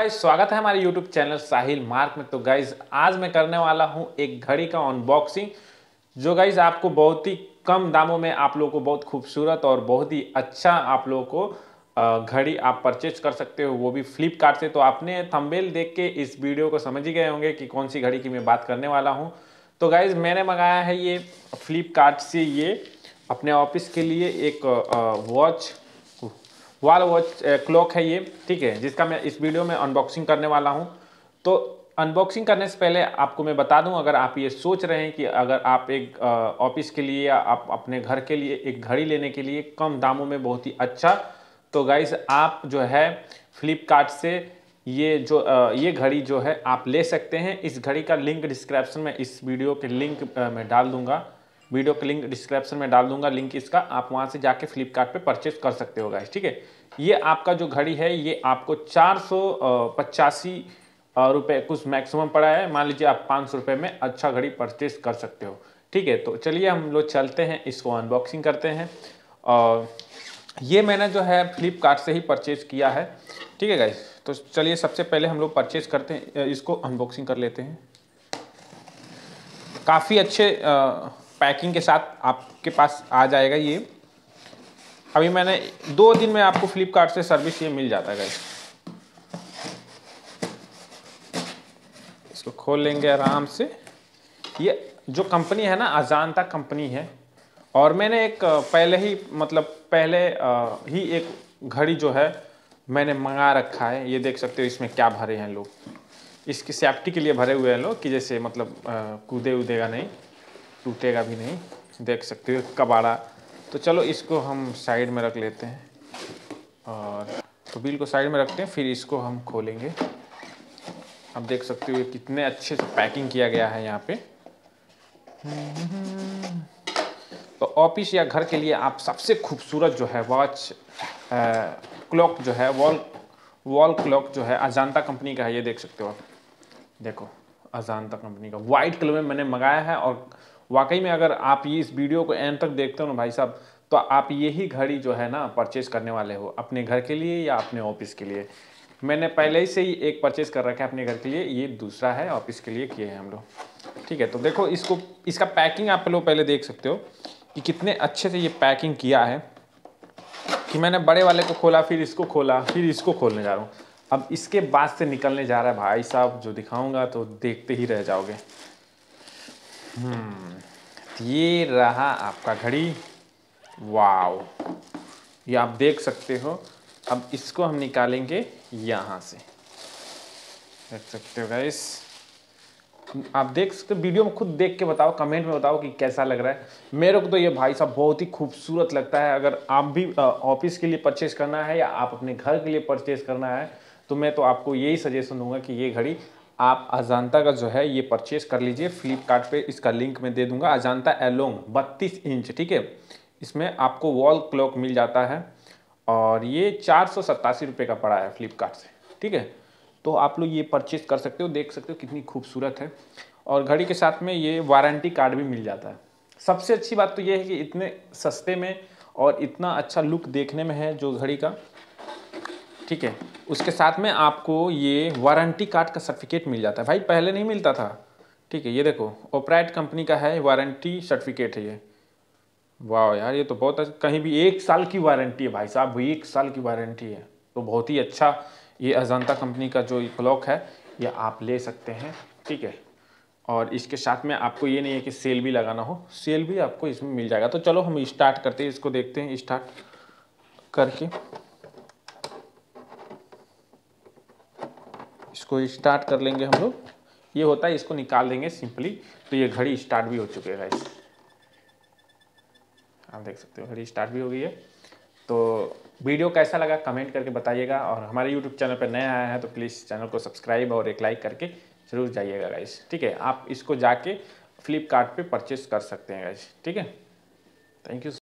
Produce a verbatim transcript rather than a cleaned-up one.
Guys, स्वागत है हमारे यूट्यूब चैनल साहिल मार्क में। तो गाइज आज मैं करने वाला हूं एक घड़ी का अनबॉक्सिंग, जो गाइज आपको बहुत ही कम दामों में आप लोगों को बहुत खूबसूरत और बहुत ही अच्छा आप लोगों को घड़ी आप परचेज कर सकते हो, वो भी फ्लिपकार्ट से। तो आपने थंबनेल देख के इस वीडियो को समझ ही गए होंगे कि कौन सी घड़ी की मैं बात करने वाला हूँ। तो गाइज मैंने मंगाया है ये फ्लिपकार्ट से, ये अपने ऑफिस के लिए एक वॉच, वॉल वॉच क्लॉक है ये, ठीक है, जिसका मैं इस वीडियो में अनबॉक्सिंग करने वाला हूं। तो अनबॉक्सिंग करने से पहले आपको मैं बता दूं, अगर आप ये सोच रहे हैं कि अगर आप एक ऑफिस के लिए या आप अपने घर के लिए एक घड़ी लेने के लिए कम दामों में बहुत ही अच्छा, तो गाइस आप जो है फ्लिपकार्ट से ये जो ये घड़ी जो है आप ले सकते हैं। इस घड़ी का लिंक डिस्क्रिप्शन में इस वीडियो के लिंक में डाल दूंगा, वीडियो के लिंक डिस्क्रिप्शन में डाल दूंगा लिंक इसका, आप वहां से जाके फ्लिपकार्ट पे परचेज कर सकते हो गाइस, ठीक है। ये आपका जो घड़ी है ये आपको चार सौ पचासी रुपये कुछ मैक्सिमम पड़ा है। मान लीजिए आप पाँच सौ रुपये में अच्छा घड़ी परचेज कर सकते हो, ठीक है। तो चलिए हम लोग चलते हैं, इसको अनबॉक्सिंग करते हैं। और ये मैंने जो है फ्लिपकार्ट से ही परचेज किया है, ठीक है गाइस। तो चलिए सबसे पहले हम लोग परचेज करते हैं, इसको अनबॉक्सिंग कर लेते हैं। काफ़ी अच्छे पैकिंग के साथ आपके पास आ जाएगा ये। अभी मैंने दो दिन में आपको फ्लिपकार्ट से सर्विस ये मिल जाता है गाइस। इसको खोल लेंगे आराम से। ये जो कंपनी है ना, अजांता कंपनी है। और मैंने एक पहले ही मतलब पहले ही एक घड़ी जो है मैंने मंगा रखा है। ये देख सकते हो इसमें क्या भरे हैं लोग, इसकी सेफ्टी के लिए भरे हुए हैं लोग कि जैसे मतलब कूदे उदेगा नहीं, टूटेगा भी नहीं। देख सकते हो कबाड़ा। तो चलो इसको हम साइड में रख लेते हैं, और तो बिल को साइड में रखते हैं, फिर इसको हम खोलेंगे। अब देख सकते हो कितने अच्छे से पैकिंग किया गया है यहाँ पे। तो ऑफिस या घर के लिए आप सबसे खूबसूरत जो है वॉच क्लॉक जो है, वॉल वॉल क्लॉक जो है अजांता कंपनी का है। ये देख सकते हो आप, देखो अजांता कंपनी का वाइट कलर में मैंने मंगाया है। और वाकई में अगर आप ये इस वीडियो को एंड तक देखते हो ना भाई साहब, तो आप यही घड़ी जो है ना परचेज करने वाले हो अपने घर के लिए या अपने ऑफिस के लिए। मैंने पहले ही से ही एक परचेज कर रखा है अपने घर के लिए, ये दूसरा है ऑफिस के लिए किए हैं हम लोग, ठीक है। तो देखो इसको, इसका पैकिंग आप लोग पहले देख सकते हो कि कितने अच्छे से ये पैकिंग किया है। कि मैंने बड़े वाले को खोला, फिर इसको खोला, फिर इसको खोलने जा रहा हूँ। अब इसके बाद से निकलने जा रहा है भाई साहब, जो दिखाऊंगा तो देखते ही रह जाओगे। हम्म ये रहा आपका घड़ी। वाव, ये आप देख सकते हो। अब इसको हम निकालेंगे यहाँ से, देख सकते हो गाइस। आप देख सकते हो, वीडियो में खुद देख के बताओ, कमेंट में बताओ कि कैसा लग रहा है। मेरे को तो ये भाई साहब बहुत ही खूबसूरत लगता है। अगर आप भी ऑफिस के लिए परचेज करना है या आप अपने घर के लिए परचेज करना है, तो मैं तो आपको यही सजेशन दूंगा कि ये घड़ी आप अजांता का जो है ये परचेज कर लीजिए फ्लिपकार्ट पे। इसका लिंक मैं दे दूंगा। अजांता एलोंग बत्तीस इंच, ठीक है। इसमें आपको वॉल क्लॉक मिल जाता है, और ये चार सौ सत्तासी रुपये का पड़ा है फ्लिपकार्ट से, ठीक है। तो आप लोग ये परचेज कर सकते हो, देख सकते हो कितनी खूबसूरत है। और घड़ी के साथ में ये वारंटी कार्ड भी मिल जाता है। सबसे अच्छी बात तो ये है कि इतने सस्ते में और इतना अच्छा लुक देखने में है जो घड़ी का, ठीक है। उसके साथ में आपको ये वारंटी कार्ड का सर्टिफिकेट मिल जाता है भाई, पहले नहीं मिलता था, ठीक है। ये देखो ऑपरेट कंपनी का है, वारंटी सर्टिफिकेट है ये। वाह यार, ये तो बहुत अच्छा। कहीं भी एक साल की वारंटी है भाई साहब, एक साल की वारंटी है। तो बहुत ही अच्छा ये अजांता कंपनी का जो क्लॉक है ये आप ले सकते हैं, ठीक है। और इसके साथ में आपको ये नहीं है कि सेल भी लगाना हो, सेल भी आपको इसमें मिल जाएगा। तो चलो हम स्टार्ट करते हैं, इसको देखते हैं स्टार्ट करके। इसको स्टार्ट कर लेंगे हम लोग। ये होता है, इसको निकाल देंगे सिंपली। तो ये घड़ी स्टार्ट भी हो चुकी है गाइस, आप देख सकते हो घड़ी स्टार्ट भी हो गई है। तो वीडियो कैसा लगा कमेंट करके बताइएगा। और हमारे यूट्यूब चैनल पर नए आया है तो प्लीज़ चैनल को सब्सक्राइब और एक लाइक करके जरूर जाइएगा गाइस, ठीक है। आप इसको जाके फ्लिपकार्ट पे परचेस कर सकते हैं गाइस, ठीक है। Thank you.